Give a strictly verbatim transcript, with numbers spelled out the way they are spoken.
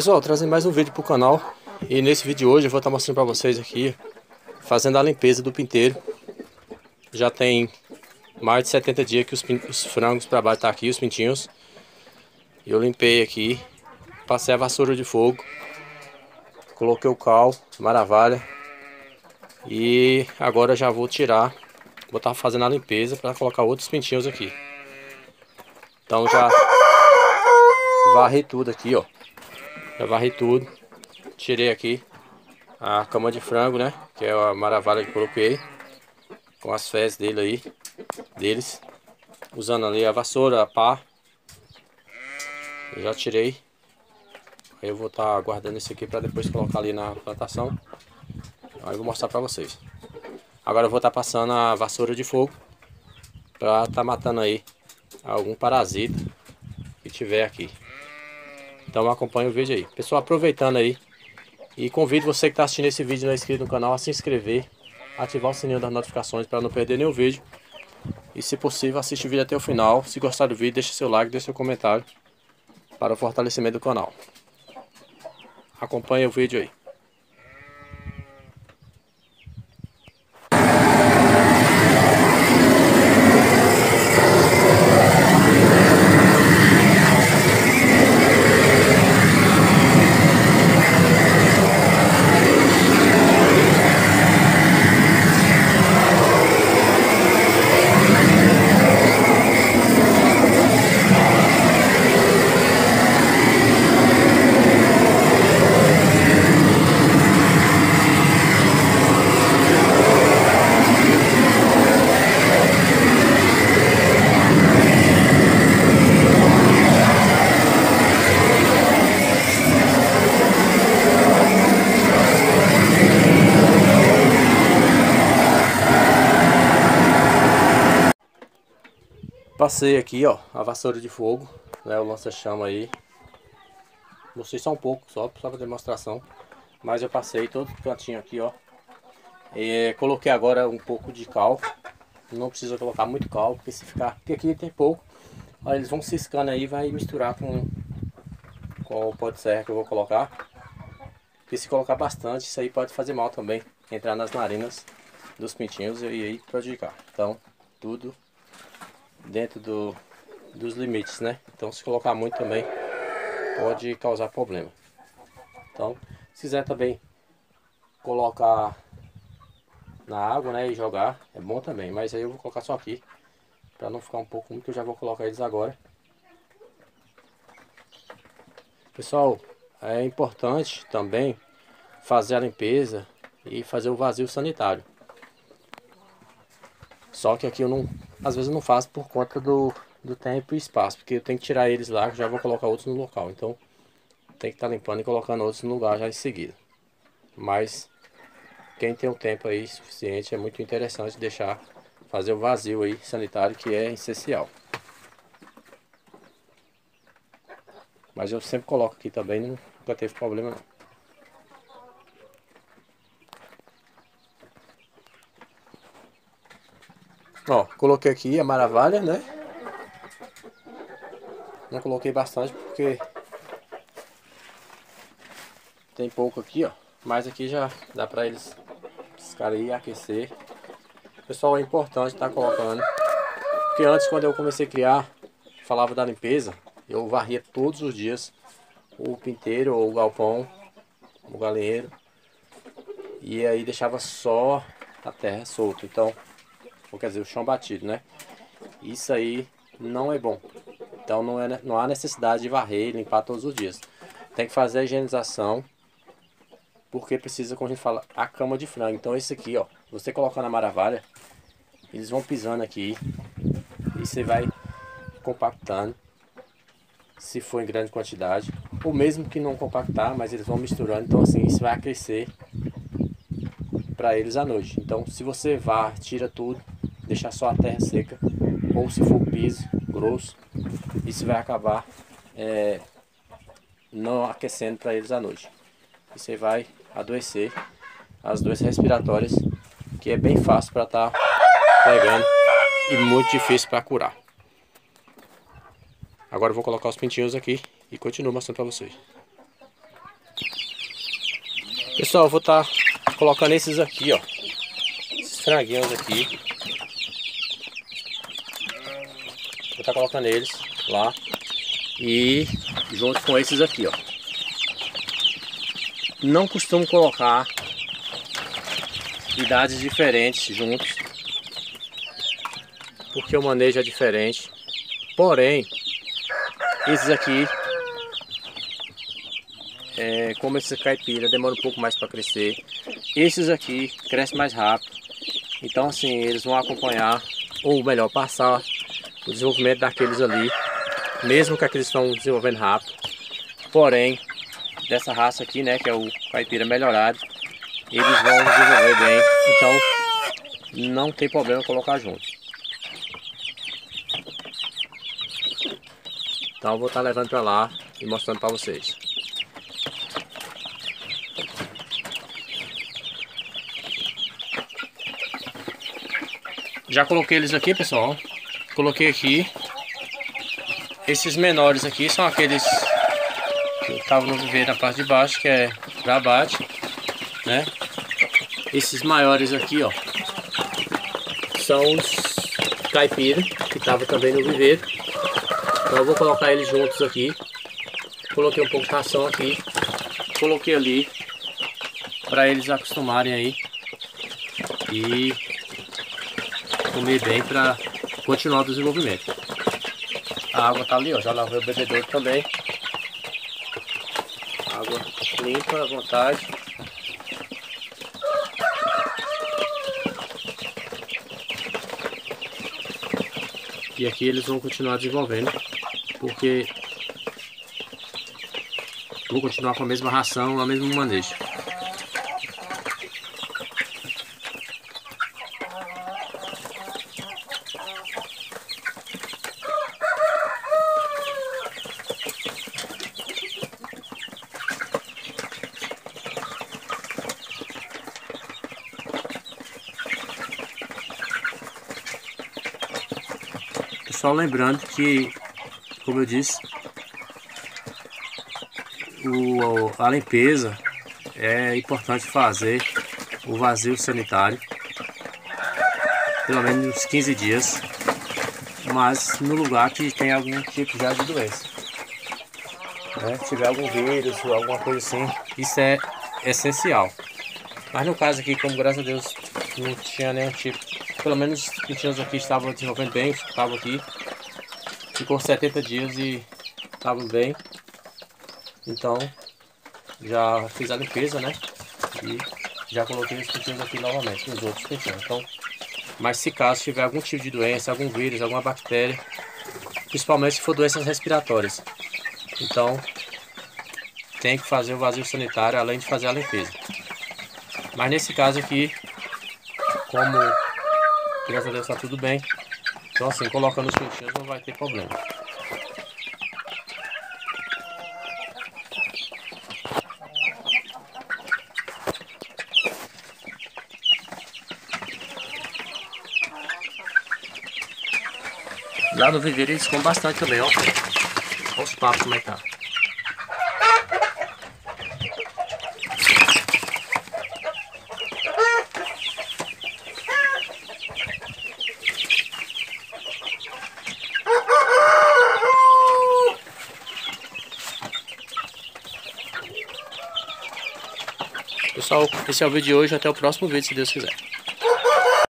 Pessoal, trazendo mais um vídeo para o canal. E nesse vídeo de hoje eu vou estar mostrando para vocês aqui, fazendo a limpeza do pinteiro. Já tem mais de setenta dias que os, os frangos para baixo tá aqui, os pintinhos. E eu limpei aqui, passei a vassoura de fogo, coloquei o cal, maravilha. E agora já vou tirar, vou estar fazendo a limpeza para colocar outros pintinhos aqui. Então já varri tudo aqui, ó. Já varri tudo. Tirei aqui a cama de frango, né? Que é a maravilha que coloquei. Com as fezes dele aí. Deles. Usando ali a vassoura, a pá. Eu já tirei. Aí eu vou estar guardando esse aqui para depois colocar ali na plantação. Aí eu vou mostrar para vocês. Agora eu vou estar passando a vassoura de fogo. Para estar matando aí algum parasita que tiver aqui. Então acompanha o vídeo aí. Pessoal, aproveitando aí. E convido você que está assistindo esse vídeo e não é inscrito no canal a se inscrever, ativar o sininho das notificações para não perder nenhum vídeo. E se possível, assiste o vídeo até o final. Se gostar do vídeo, deixe seu like, deixe seu comentário para o fortalecimento do canal. Acompanhe o vídeo aí. Passei aqui, ó, a vassoura de fogo, né, o lança-chama aí. Mostrei só um pouco, só, só para demonstração. Mas eu passei todo o cantinho aqui, ó. E coloquei agora um pouco de cal. Não precisa colocar muito cal, porque se ficar... Porque aqui tem pouco. Ó, eles vão ciscando aí, vai misturar com, com o pó de serra que eu vou colocar. Porque se colocar bastante, isso aí pode fazer mal também. Entrar nas narinas dos pintinhos e aí prejudicar. Então, tudo dentro do, dos limites, né? Então se colocar muito também pode causar problema. Então, se quiser também colocar na água, né, e jogar, é bom também. Mas aí eu vou colocar só aqui, para não ficar um pouco muito, eu já vou colocar eles agora. Pessoal, é importante também fazer a limpeza e fazer o vazio sanitário. Só que aqui eu não, às vezes eu não faço por conta do, do tempo e espaço, porque eu tenho que tirar eles lá, já vou colocar outros no local. Então tem que estar limpando e colocando outros no lugar já em seguida. Mas quem tem o tempo aí suficiente, é muito interessante deixar fazer o vazio aí sanitário, que é essencial. Mas eu sempre coloco aqui também, nunca teve problema não. Ó, coloquei aqui a maravilha, né? Não coloquei bastante porque tem pouco aqui, ó. Mas aqui já dá pra eles piscarem e aquecer. Pessoal, é importante estar colocando. Porque antes, quando eu comecei a criar, falava da limpeza, eu varria todos os dias o pinteiro ou o galpão, o galinheiro. E aí deixava só a terra solta. Então, ou quer dizer, o chão batido, né? Isso aí não é bom. Então não, é, não há necessidade de varrer e limpar todos os dias. Tem que fazer a higienização, porque precisa, como a gente fala, a cama de frango. Então esse aqui, ó, você colocar na maravilha, eles vão pisando aqui e você vai compactando, se for em grande quantidade. Ou mesmo que não compactar, mas eles vão misturando. Então assim, isso vai aquecer para eles à noite. Então se você var, tira tudo, deixar só a terra seca, ou se for piso grosso, isso vai acabar é, não aquecendo para eles à noite. E você vai adoecer as doenças respiratórias, que é bem fácil para estar tá pegando e muito difícil para curar. Agora eu vou colocar os pintinhos aqui e continuo mostrando para vocês. Pessoal, eu vou estar tá colocando esses aqui, ó. Esses franguinhos aqui. Vou estar tá colocando eles lá. E junto com esses aqui, ó. Não costumo colocar idades diferentes juntos, porque o manejo é diferente. Porém, esses aqui, é, como esse caipira, demora um pouco mais para crescer. Esses aqui crescem mais rápido. Então assim, eles vão acompanhar, ou melhor, passar o desenvolvimento daqueles ali, mesmo que aqueles estão desenvolvendo rápido. Porém, dessa raça aqui, né, que é o caipira melhorado, eles vão desenvolver bem. Então, não tem problema colocar junto. Então eu vou estar levando para lá e mostrando para vocês. Já coloquei eles aqui, pessoal. Coloquei aqui. Esses menores aqui são aqueles que estavam no viveiro na parte de baixo, que é para abate, né? Esses maiores aqui, ó, são os caipira, que estavam também no viveiro. Então eu vou colocar eles juntos aqui. Coloquei um pouco de ração aqui. Coloquei ali para eles acostumarem aí e comer bem para continuar o desenvolvimento. A água tá ali, ó. Já lavei o bebedouro também. Água limpa à vontade. E aqui eles vão continuar desenvolvendo, porque vou continuar com a mesma ração, o mesmo manejo. Só lembrando que, como eu disse, o, a limpeza é importante fazer o vazio sanitário pelo menos uns quinze dias, mas no lugar que tem algum tipo já de doença, né? Se tiver algum vírus ou alguma coisa assim, isso é essencial. Mas no caso aqui, como graças a Deus não tinha nenhum tipo, pelo menos os pintinhos aqui estavam desenvolvendo bem, estavam aqui, ficou setenta dias e estavam bem. Então já fiz a limpeza, né? E já coloquei os pintinhos aqui novamente, os outros pintinhos. Então, mas se caso tiver algum tipo de doença, algum vírus, alguma bactéria, principalmente se for doenças respiratórias, então tem que fazer o vazio sanitário além de fazer a limpeza. Mas nesse caso aqui, como graças a Deus está tudo bem, então assim, colocando os pintinhos não vai ter problema. Lá no viveiro eles comem bastante também, ó. Olha os papos como é que tá. Pessoal, esse é o vídeo de hoje. Até o próximo vídeo, se Deus quiser.